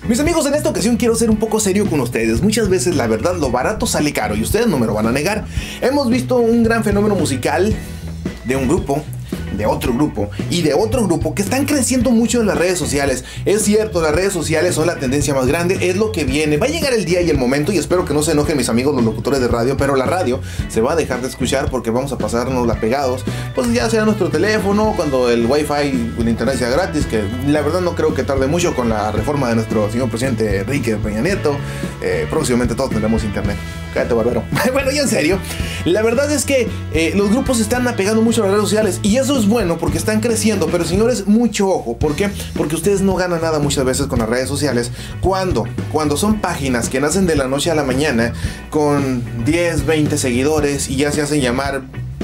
Mis amigos, en esta ocasión quiero ser un poco serio con ustedes. Muchas veces la verdad, lo barato sale caro y ustedes no me lo van a negar. Hemos visto un gran fenómeno musical de un grupo, de otro grupo y de otro grupo que están creciendo mucho en las redes sociales. Es cierto, las redes sociales son la tendencia más grande, es lo que viene. Va a llegar el día y el momento, y espero que no se enojen mis amigos los locutores de radio, pero la radio se va a dejar de escuchar porque vamos a pasarnos la pegados, pues ya sea nuestro teléfono, cuando el wifi, el internet sea gratis, que la verdad no creo que tarde mucho con la reforma de nuestro señor presidente Enrique Peña Nieto. Próximamente todos tendremos internet. Cállate, barbero. Bueno, y en serio, la verdad es que los grupos están apegando mucho a las redes sociales y eso es bueno porque están creciendo, pero señores, mucho ojo. ¿Por qué? Porque ustedes no ganan nada muchas veces con las redes sociales cuando son páginas que nacen de la noche a la mañana con 10, 20 seguidores y ya se hacen llamar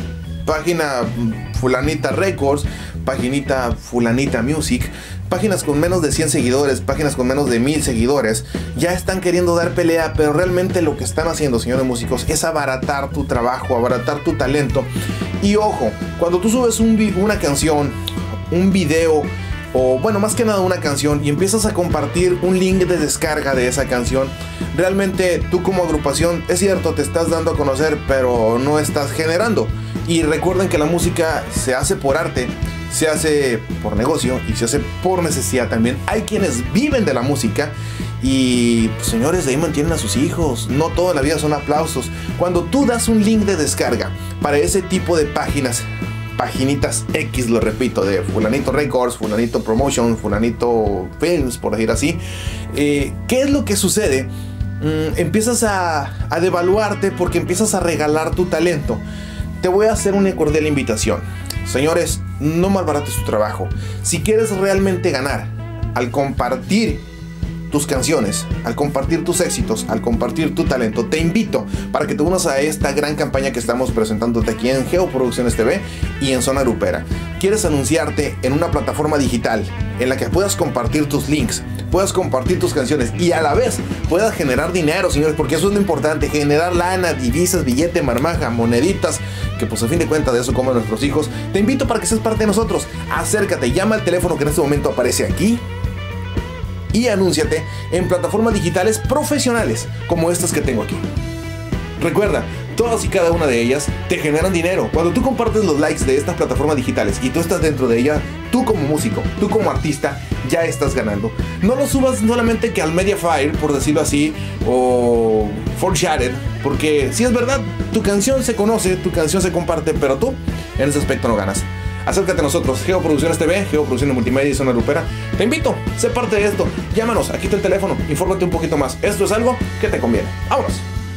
página fulanita records, paginita fulanita music. Páginas con menos de 100 seguidores, páginas con menos de 1000 seguidores, ya están queriendo dar pelea, pero realmente lo que están haciendo, señores músicos, es abaratar tu trabajo, abaratar tu talento. Y ojo, cuando tú subes una canción, un video, o bueno, más que nada una canción, y empiezas a compartir un link de descarga de esa canción, realmente tú como agrupación, es cierto, te estás dando a conocer, pero no estás generando. Y recuerden que la música se hace por arte, se hace por negocio y se hace por necesidad también. Hay quienes viven de la música y, pues, señores, de ahí mantienen a sus hijos. No toda la vida son aplausos. Cuando tú das un link de descarga para ese tipo de páginas, paginitas X, lo repito, de fulanito records, fulanito promotion, fulanito films, por decir así, ¿qué es lo que sucede? Empiezas a devaluarte porque empiezas a regalar tu talento. Te voy a hacer una cordial invitación. Señores, no malbarates tu trabajo. Si quieres realmente ganar al compartir tus canciones, al compartir tus éxitos, al compartir tu talento, te invito para que te unas a esta gran campaña que estamos presentándote aquí en Geoproducciones TV y en Zona Grupera. ¿Quieres anunciarte en una plataforma digital en la que puedas compartir tus links, puedas compartir tus canciones y a la vez puedas generar dinero, señores? Porque eso es lo importante, generar lana, divisas, billete, marmaja, moneditas, que pues a fin de cuentas de eso comen nuestros hijos. Te invito para que seas parte de nosotros. Acércate, llama al teléfono que en este momento aparece aquí y anúnciate en plataformas digitales profesionales como estas que tengo aquí. Recuerda, todas y cada una de ellas te generan dinero. Cuando tú compartes los likes de estas plataformas digitales y tú estás dentro de ella, tú como músico, tú como artista, ya estás ganando. No lo subas solamente que al Mediafire, por decirlo así, o Forshared, porque si es verdad, tu canción se conoce, tu canción se comparte, pero tú en ese aspecto no ganas. Acércate a nosotros, Geoproducciones TV, Geoproducciones Multimedia y Zona Grupera. Te invito, sé parte de esto. Llámanos, aquí está el teléfono, infórmate un poquito más. Esto es algo que te conviene. ¡Vámonos!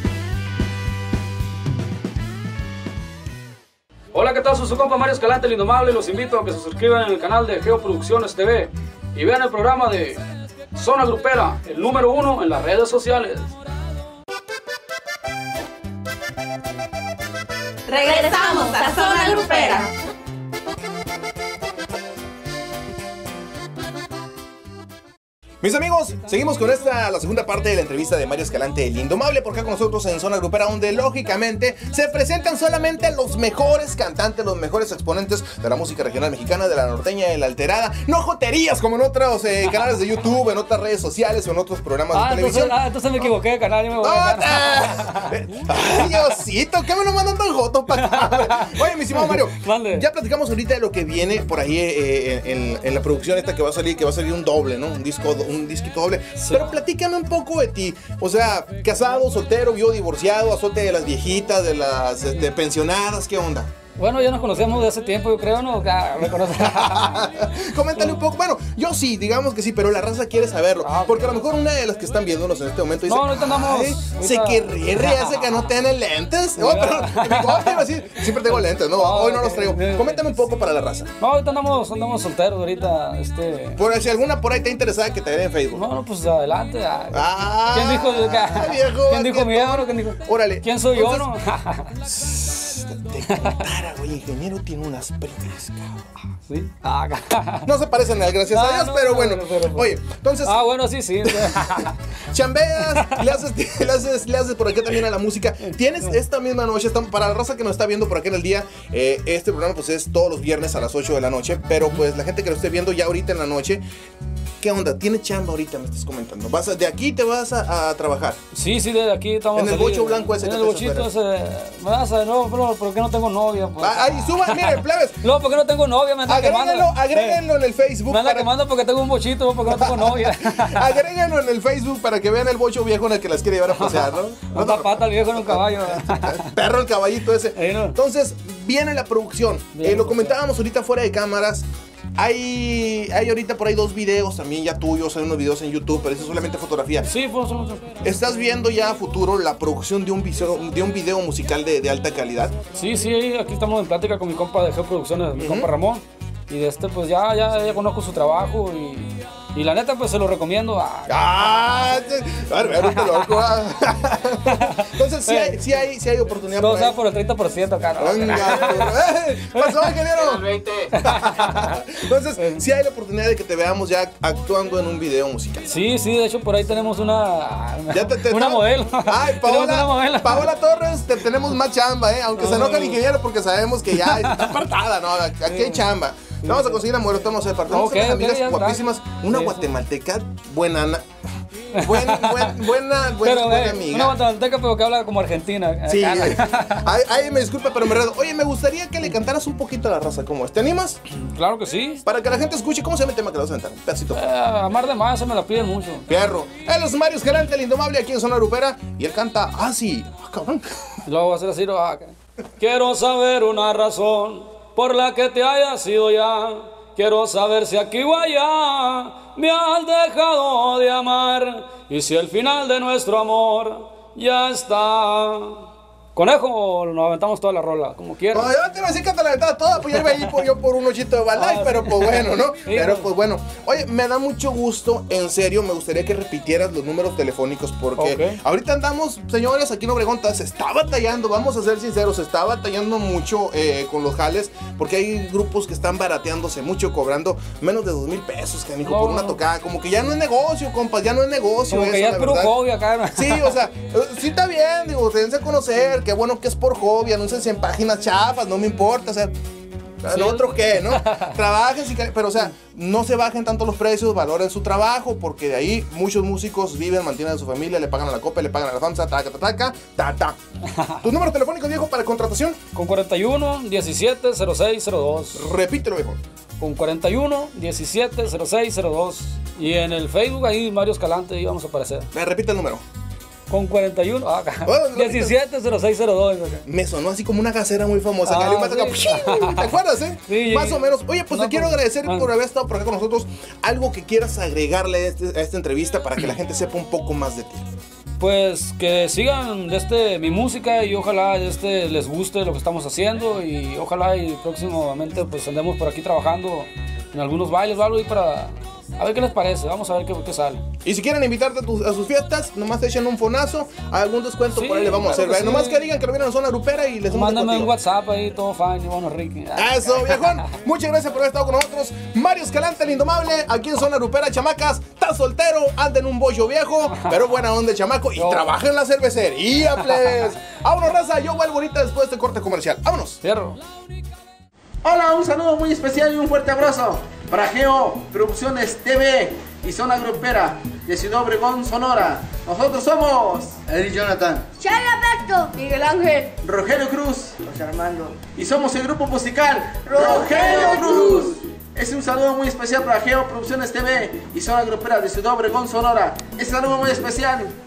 Hola, ¿qué tal? Soy su compa Mario Escalante, el Indomable. Los invito a que se suscriban en el canal de Geoproducciones TV y vean el programa de Zona Grupera, el número 1 en las redes sociales. Regresamos a Zona Grupera. Mis amigos, seguimos con la segunda parte de la entrevista de Mario Escalante, el Indomable, por acá con nosotros en Zona Grupera, donde lógicamente se presentan solamente los mejores cantantes, los mejores exponentes de la música regional mexicana, de la norteña, de la alterada. No joterías como en otros canales de YouTube, en otras redes sociales o en otros programas de televisión. Entonces me equivoqué de canal, yo me voy a Ay, Diosito, ¿qué me lo mandan tan joto para acá? Oye, mi estimado Mario, Mande. ya platicamos ahorita de lo que viene por ahí en la producción esta que va a salir un doble, ¿no? Un disquito doble. Sí. Pero platícame un poco de ti. O sea, casado, soltero, viudo, divorciado, azote de las viejitas, de las pensionadas, ¿qué onda? Bueno, ya nos conocemos de hace tiempo, yo creo, ¿no? Ya me conoces. Coméntale un poco. Bueno, yo sí, digamos que sí, pero la raza quiere saberlo. Porque a lo mejor una de las que están viéndonos en este momento dice: No, ahorita andamos. se querría hace que no tiene lentes. No, pero no, te iba a decir, siempre tengo lentes, no, hoy no los traigo. Coméntame un poco para la raza. No, ahorita andamos solteros, ahorita, Por si alguna por ahí te interesada que te vean en Facebook. No, pues adelante. Ah, ¿Quién dijo? viejo, ¿Quién dijo mi amor? Órale. ¿Quién soy yo, no? Te contara, güey, ingeniero tiene unas primas, cabrón. ¿Sí? No se parecen a él, gracias a Dios, pero bueno. Oye, entonces, bueno, sí. chambeas, le haces por acá también a la música. Tienes esta misma noche, para la raza que nos está viendo por acá en el día, este programa pues es todos los viernes a las 8 de la noche, pero pues la gente que lo esté viendo ya ahorita en la noche, ¿qué onda? ¿Tienes chamba ahorita? Me estás comentando. ¿De aquí te vas a trabajar? Sí, de aquí estamos. En el bocho blanco ese. En el bochito ese. Me vas a no, ¿por qué no tengo novia? Pues? Ahí, miren, plebes. No, porque no tengo novia, me anda quemando. Agréguenlo en el Facebook. Me anda quemando porque tengo un bochito, porque no tengo novia. Agréguenlo en el Facebook para que vean el bocho viejo en el que las quiere llevar a pasear, ¿no? Una pata el viejo en un caballo. Perro el caballito ese. No. Entonces, viene la producción. Lo comentábamos ahorita fuera de cámaras. Hay ahorita por ahí 2 videos también ya tuyos, hay unos videos en YouTube, pero eso es solamente fotografía. Sí, pues. ¿Estás viendo ya a futuro la producción de un video musical de alta calidad? Sí, aquí estamos en plática con mi compa de Geoproducciones, mi compa Ramón. Y pues ya conozco su trabajo y la neta pues se lo recomiendo. Entonces sí hay oportunidad. Todo sea por el 30% acá. ¿Pasó, ingeniero? Entonces sí hay la oportunidad de que te veamos ya actuando en un video musical. Sí, de hecho por ahí tenemos una modelo. Ay, Paola Torres, te tenemos más chamba, aunque se enoja el ingeniero porque sabemos que ya está apartada, ¿no? Aquí hay chamba. Vamos a conseguir la modelo, vamos a hacer parte. Unas amigas guapísimas, una guatemalteca buena amiga. Una guatemalteca pero que habla como argentina. Sí, ay, me disculpa, pero me redo. Oye, me gustaría que le cantaras un poquito a la raza, ¿cómo es? ¿Te animas? Claro que sí. Para que la gente escuche, ¿cómo se llama el tema que le vas a cantar? Un pedacito. Amar de más, se me la piden mucho. Fierro. Él es Mario Escalante, el indomable, aquí en Zona Grupera, y él canta así. Cabrón. Luego va a ser así. Quiero saber una razón por la que te hayas ido ya. Quiero saber si aquí o allá me has dejado de amar y si el final de nuestro amor ya está. Conejo, nos aventamos toda la rola, como quieras. No, yo te iba a decir que te la aventaba toda, pues ya iba ahí yo por un ochito de balay, pero pues bueno, ¿no? Pero pues bueno. Oye, me da mucho gusto, en serio, me gustaría que repitieras los números telefónicos porque ahorita andamos, señores, aquí en Obregón se está batallando, vamos a ser sinceros, se está batallando mucho con los jales porque hay grupos que están barateándose mucho, cobrando menos de 2,000 pesos, canijo, por una tocada. Como que ya no es negocio, compas, ya no es negocio. Como que ya es puro hobby acá. Sí, o sea, sí está bien, digo, dense a conocer. Qué bueno que es por hobby, anúnciense en páginas chafas, no me importa, o sea, ¿nosotros qué, no? Trabajen, pero o sea, no se bajen tanto los precios, valoren su trabajo, porque de ahí muchos músicos viven, mantienen a su familia, le pagan a la copa, le pagan a la FAMSA, ta. ¿Tus números telefónicos, viejo, para contratación? Con 41 17 06 02. Repítelo, viejo. Con 41 17 06 02. Y en el Facebook ahí Mario Escalante, ahí vamos a aparecer. Repite el número. Con 41, 170602. Me sonó así como una gasera muy famosa. Sí. ¿Te acuerdas, Sí, más o menos. Oye, pues te quiero agradecer man. por haber estado por acá con nosotros. Algo que quieras agregarle a esta entrevista para que la gente sepa un poco más de ti. Pues que sigan mi música y ojalá les guste lo que estamos haciendo y ojalá y próximamente pues andemos por aquí trabajando en algunos bailes o algo y para a ver qué les parece, vamos a ver qué sale. Y si quieren invitarte a sus fiestas, nomás te echan un fonazo, algún descuento por ahí le vamos a hacer. Sí. Nomás que digan que lo vienen a Zona Grupera y les damos mándame un WhatsApp ahí, todo fine, y bueno, Ricky. Eso, viejón. Muchas gracias por haber estado con nosotros. Mario Escalante, el indomable, aquí en Zona Grupera, chamacas. Está soltero, anda en un bollo viejo, pero buena onda el chamaco y trabaja en la cervecería, plebes. Vámonos, raza, yo vuelvo ahorita después de este corte comercial. Vámonos. Cierro. Hola, un saludo muy especial y un fuerte abrazo para Geo Producciones TV y Zona Grupera de Ciudad Obregón, Sonora. Nosotros somos Eric Jonathan, Charlie Alberto, Miguel Ángel, Rogelio Cruz, José Armando. y somos el grupo musical Rogelio Cruz. Es un saludo muy especial para Geo Producciones TV y Zona Grupera de Ciudad Obregón, Sonora. Es un saludo muy especial